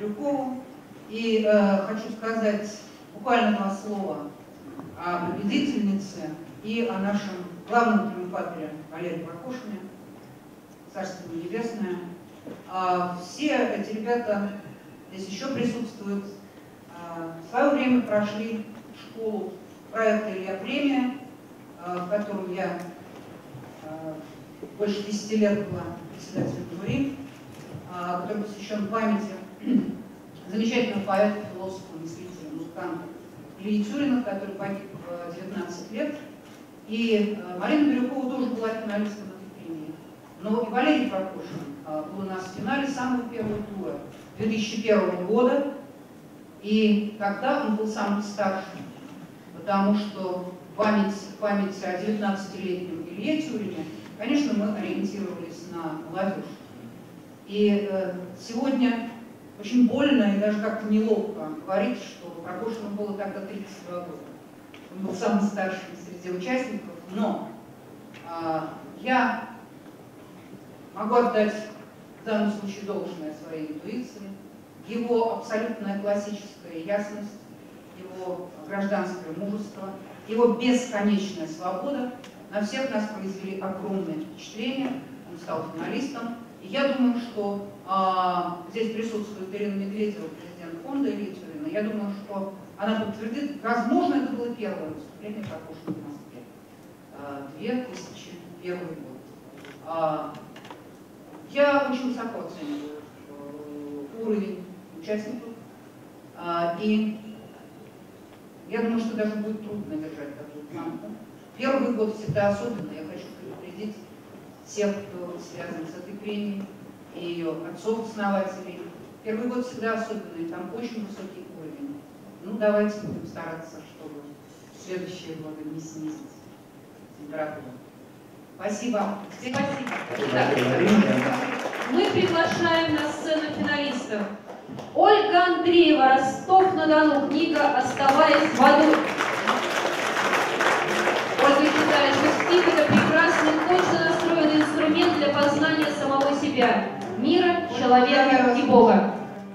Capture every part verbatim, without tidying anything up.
Бирюкову. И э, хочу сказать буквально два слова о победительнице и о нашем главном триумфаторе Валерии Прокошине, Царство Небесное. А все эти ребята здесь еще присутствуют. А, в свое время прошли школу проекта «Илья Премия», а, в котором я а, больше десяти лет была председателем жюри, а, который посвящен памяти замечательного поэта, философа, мыслителя, музыканта Ильи Тюрина, который погиб в девятнадцать лет. И э, Марина Бирюкова тоже была финалистом этой премии. Но и Валерий Прокошин э, был у нас в финале самого первого тура две тысячи первого года. И тогда он был самым старшим, потому что память, память о девятнадцатилетнем Илье Тюрине, конечно, мы ориентировались на молодежь. И э, сегодня очень больно и даже как-то неловко говорить, что Прокошину было тогда тридцать два года. Он был самым старшим среди участников, но э, я могу отдать в данном случае должное своей интуиции, его абсолютная классическая ясность, его гражданское мужество, его бесконечная свобода на всех нас произвели огромное впечатление. Он стал финалистом. И я думаю, что а, здесь присутствует Ирина Медведева, президент фонда Ильи Тюрина. Я думаю, что она подтвердит, возможно, это было первое выступление Прокошина в Москве. А, две тысячи первый год. А, я очень высоко оцениваю а, уровень участников. А, и я думаю, что даже будет трудно держать такую планку. Первый год всегда особенно. Я хочу предупредить всех, кто связан с этой премией, и ее отцов-основателей. Первый год всегда особенный, там очень высокий уровень. Ну, давайте будем стараться, чтобы в следующие годы не снизить температуру. Спасибо. Спасибо. Итак, мы приглашаем на сцену финалистов. Ольга Андреева, Ростов-на-Дону, книга «Оставаясь в аду». Ольга считает, что стих – это прекрасный, точно настроенный инструмент для познания самого себя, мира, человека и Бога.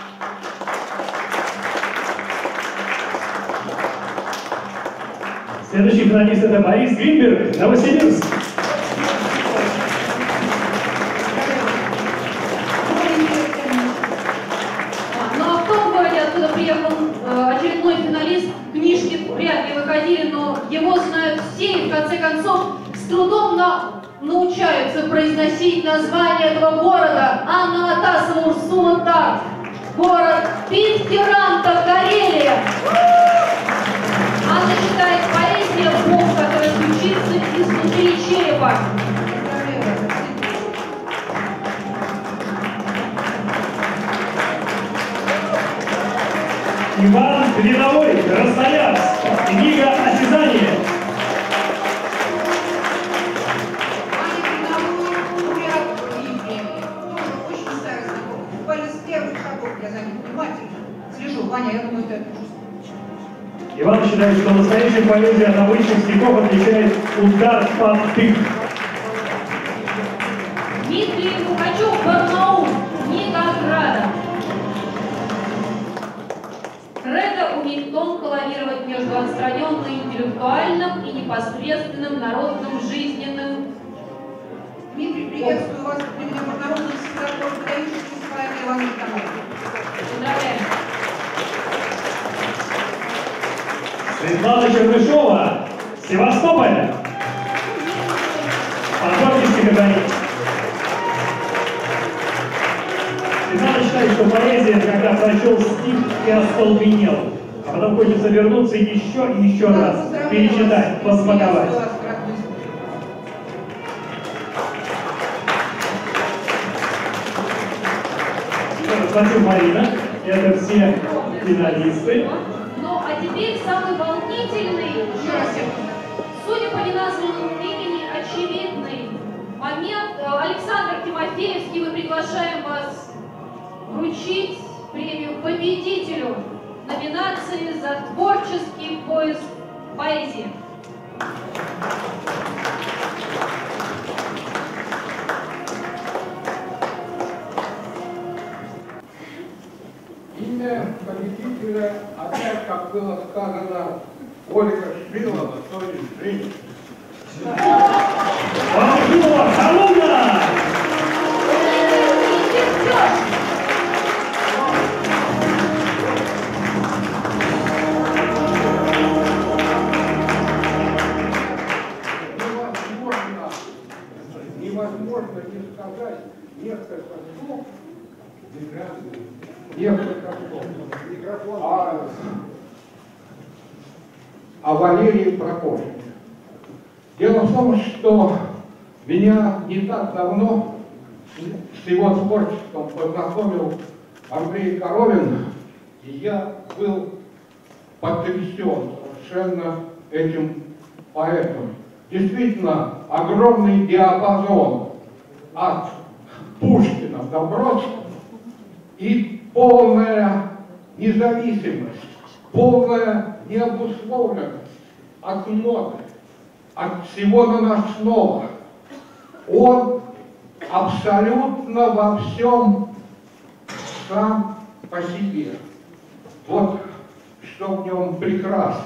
Следующий финалист – это Борис Гринберг, Новосибирск. Ну а в том городе, откуда приехал очередной финалист, книжки вряд ли выходили, но его знают все, и в конце концов с трудом на... научаются произносить название этого города. Анна Атасова, Урсула Так. Город Питкеранта, Карелия. Анна считает поэзия Бог, который звучится изнутри черепа. Иван Ледовой, Красноярск. Книга «Осязание». Ваня, я думаю, это Иван считает, что настоящая поэзия от обычных стихов отличает удар под тык. Дмитрий Мухачев, Барнаул, книга Ограда. Кредо умеет тонко лавировать между отстраненно интеллектуальным и непосредственным народным жизненным. Дмитрий, приветствую вас при меня Барнаульном светофоре, подающийся с вами Иван Иванович. Поздравляем. Светлана Чернышова, Севастополь. Подготовьте стихотворение. Светлана считает, что поэзия – это когда прочел стих и остолбенел, а потом хочется вернуться и еще и еще Да, раз перечитать, посмаковать. Спасибо, Марина. Это все финалисты. Ну, а теперь самый волнительный, судя по неназванному имени, очевидный момент. Александр Тимофеевский, мы приглашаем вас вручить премию победителю номинации за творческий поиск поэзии. уже опять, как было сказано, Ольга Шпилова, то есть женщина. Bonjour, Колумна! Невозможно, невозможно не сказать несколько слов, несколько слов о, о Валерии Прокофьевне. Дело в том, что меня не так давно с его творчеством познакомил Андрей Коровин, и я был потрясен совершенно этим поэтом. Действительно, огромный диапазон от Пушкина до Бродского и полная независимость, полная необусловленность от моды, от всего наносного. Он абсолютно во всем сам по себе. Вот что в нем прекрасно.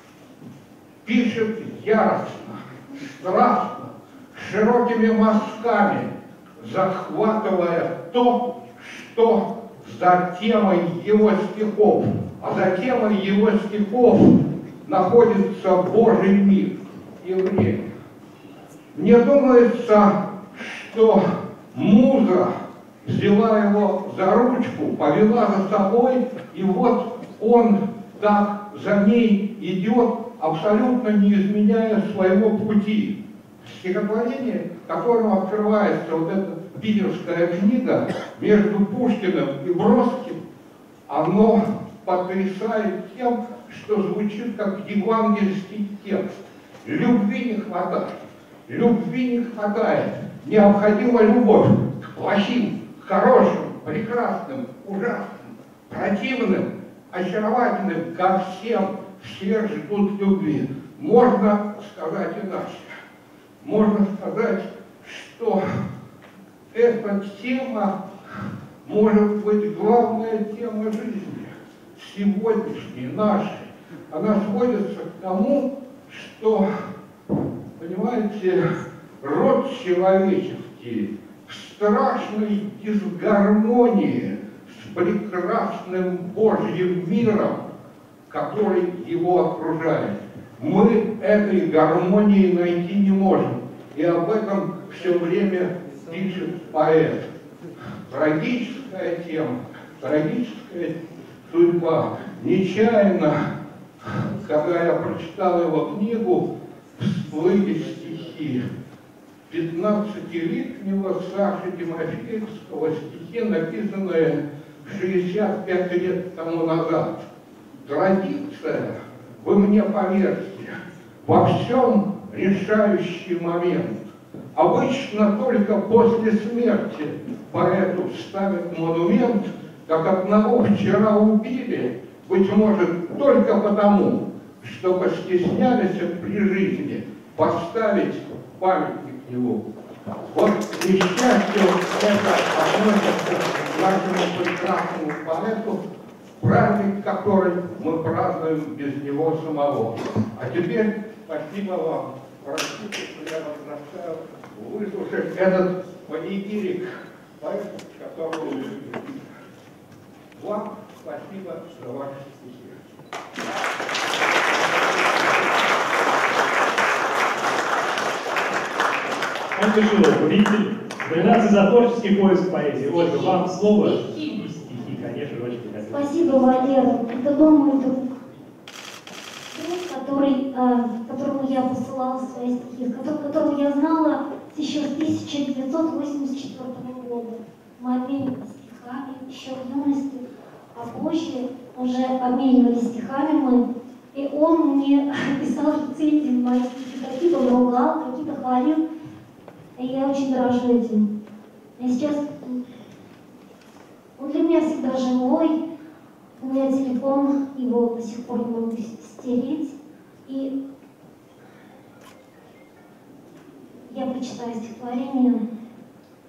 Пишет яростно, страстно, широкими мазками, захватывая то, что за темой его стихов. А за темой его стихов находится Божий мир и время. Мне думается, что муза взяла его за ручку, повела за собой, и вот он так за ней идет, абсолютно не изменяя своего пути. Стихотворение, которым открывается вот эта питерская книга между Пушкиным и Бродским, оно потрясает тем, что звучит как евангельский текст. Любви не хватает. Любви не хватает. Необходима любовь к плохим, хорошим, прекрасным, ужасным, противным, очаровательным, ко всем. Все ждут любви. Можно сказать иначе. Можно сказать, что эта тема может быть главная тема жизни, сегодняшней, нашей. Она сводится к тому, что, понимаете, род человеческий в страшной дисгармонии с прекрасным Божьим миром, который его окружает. Мы этой гармонии найти не можем. И об этом все время пишет поэт. Трагическая тема, трагическая судьба. Нечаянно, когда я прочитал его книгу, всплыли стихи пятнадцатилетнего Саши Тимофеевского, стихи, написанные шестьдесят пять лет тому назад. Традиция, вы мне поверьте, во всем решающий момент. Обычно только после смерти поэту ставят монумент, как одного вчера убили, быть может, только потому, что постеснялись при жизни поставить памятник его. Вот несчастье это относится к нашему прекрасному поэту, праздник, который мы празднуем без него самого. А теперь спасибо вам. Простите, что я вас заставил выслушать этот панигирик, который вы любите. Вам спасибо за ваши стихи. Ольга Шилова, победитель номинации за творческий поиск поэзии. Ольга, вам слово. Стихи. Стихи, конечно, очень хотел. Спасибо, Валера. Это был мой друг. Друг, который, э, которому я посылала свои стихи, которого я знала еще с тысяча девятьсот восемьдесят четвёртого года. Мы обменивались стихами еще в юности, а позже уже обменивались стихами мы. И он мне писал рецензии в мои стихи, какие-то он ругал, какие-то хвалил. И я очень дорожу этим. Я сейчас... Он для меня всегда живой. У меня телефон, его до сих пор не могу стереть. И я прочитаю стихотворение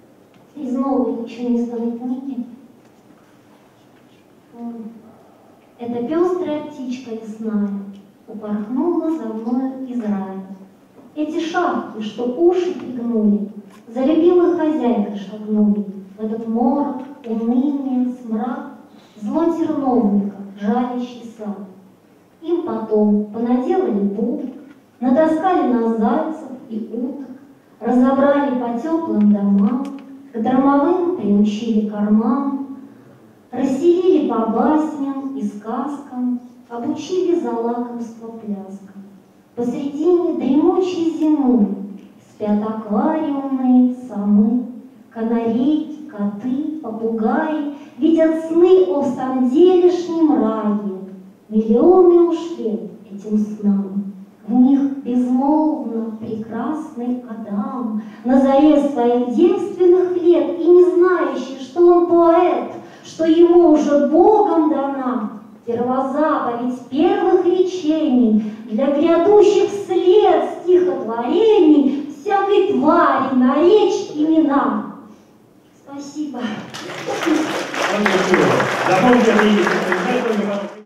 из новой, еще не изданной книги. Эта пестрая птичка лесная упорхнула за мною из рая. Эти шапки, что уши пригнули, за любимой хозяйкой шагнули в этот морок, уныние, смрак, зло терновника, жалящий сад. Им потом понаделали будок, натаскали на зайцев и уток, разобрали по теплым домам, к драмовым приучили карман, расселили по басням и сказкам, обучили за лакомство пляскам. Посредине дремучей зимы спят аквариумные самы, канарейки, коты, попугаи видят сны о самделишнем рае. Миллионы ушли этим снам, в них безмолвно прекрасный Адам, на заре своих девственных лет и не знающий, что он поэт, что ему уже Богом дана первозаповедь первых речений для грядущих вслед стихотворений всякой твари наречь имена. Спасибо. Спасибо. Запомните,